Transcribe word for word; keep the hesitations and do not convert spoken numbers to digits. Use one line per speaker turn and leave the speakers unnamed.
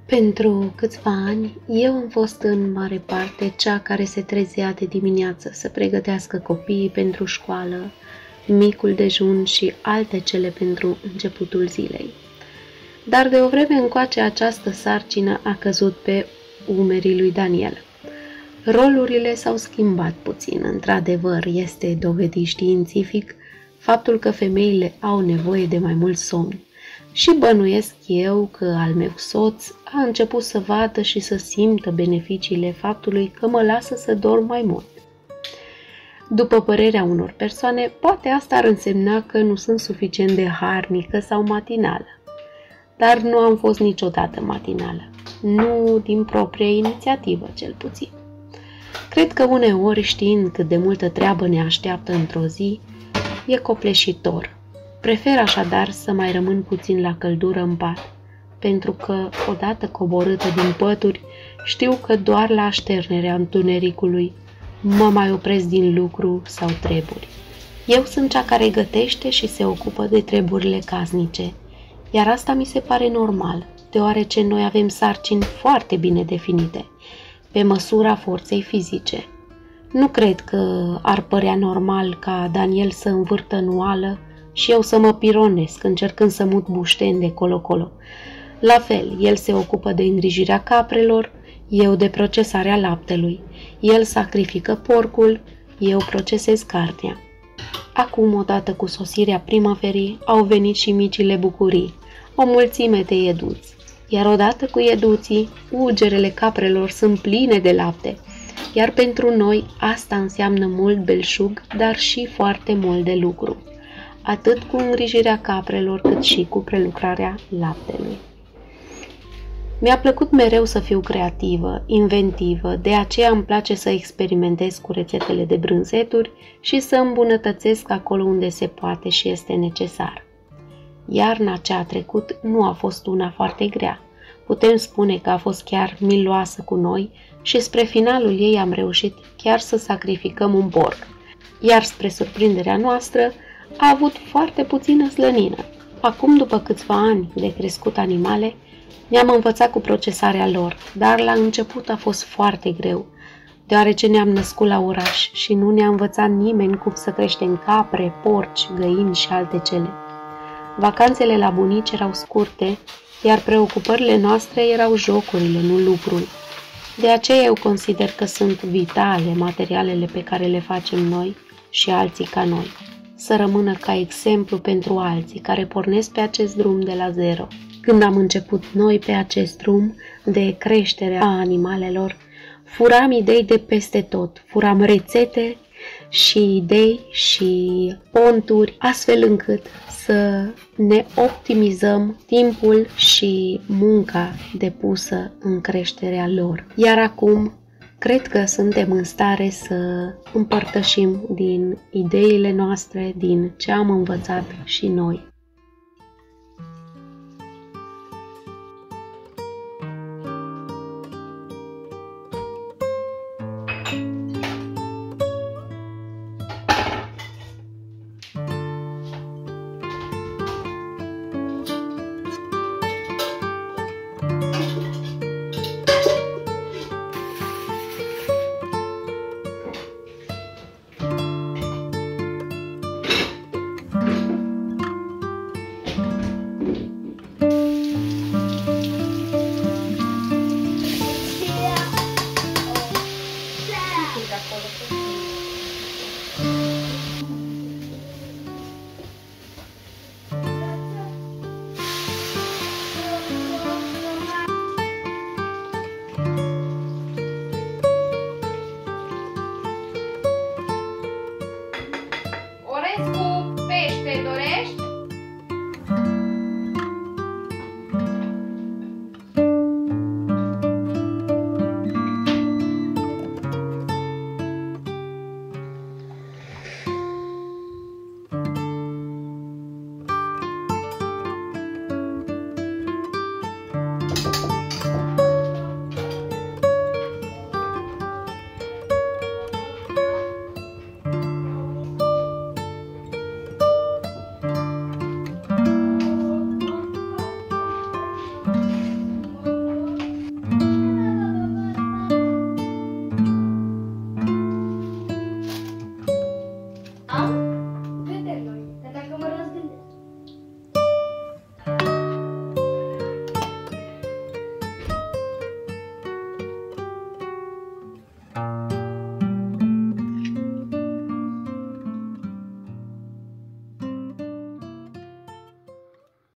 Pentru câțiva ani, eu am fost în mare parte cea care se trezea de dimineață să pregătească copiii pentru școală, micul dejun și alte cele pentru începutul zilei. Dar de o vreme încoace această sarcină a căzut pe umerii lui Daniel. Rolurile s-au schimbat puțin, într-adevăr este dovedit științific faptul că femeile au nevoie de mai mult somn. Și bănuiesc eu că al meu soț a început să vadă și să simtă beneficiile faptului că mă lasă să dorm mai mult. După părerea unor persoane, poate asta ar însemna că nu sunt suficient de harnică sau matinală. Dar nu am fost niciodată matinală, nu din proprie inițiativă cel puțin. Cred că uneori, știind cât de multă treabă ne așteaptă într-o zi, e copleșitor. Prefer așadar să mai rămân puțin la căldură în pat, pentru că, odată coborâtă din pături, știu că doar la așternerea întunericului mă mai opresc din lucru sau treburi. Eu sunt cea care gătește și se ocupă de treburile casnice, iar asta mi se pare normal, deoarece noi avem sarcini foarte bine definite, pe măsura forței fizice. Nu cred că ar părea normal ca Daniel să învârtă în oală și eu să mă pironesc, încercând să mut bușteni de colo-colo. La fel, el se ocupă de îngrijirea caprelor, eu de procesarea laptelui. El sacrifică porcul, eu procesez carnea. Acum, odată cu sosirea primăverii, au venit și micile bucurii, o mulțime de ieduți. Iar odată cu ieduții, ugerele caprelor sunt pline de lapte, iar pentru noi asta înseamnă mult belșug, dar și foarte mult de lucru, atât cu îngrijirea caprelor, cât și cu prelucrarea laptelui. Mi-a plăcut mereu să fiu creativă, inventivă, de aceea îmi place să experimentez cu rețetele de brânzeturi și să îmbunătățesc acolo unde se poate și este necesar. Iarna ce a trecut nu a fost una foarte grea. Putem spune că a fost chiar miloasă cu noi și spre finalul ei am reușit chiar să sacrificăm un porc, iar spre surprinderea noastră a avut foarte puțină slănină. Acum, după câțiva ani de crescut animale, ne-am învățat cu procesarea lor, dar la început a fost foarte greu, deoarece ne-am născut la oraș și nu ne-a învățat nimeni cum să creștem capre, porci, găini și alte cele. Vacanțele la bunici erau scurte, iar preocupările noastre erau jocurile, nu lucrul. De aceea eu consider că sunt vitale materialele pe care le facem noi și alții ca noi, să rămână ca exemplu pentru alții care pornesc pe acest drum de la zero. Când am început noi pe acest drum de creștere a animalelor, furam idei de peste tot, furam rețete și idei și ponturi, astfel încât să ne optimizăm timpul și munca depusă în creșterea lor. Iar acum, cred că suntem în stare să împărtășim din ideile noastre, din ce am învățat și noi.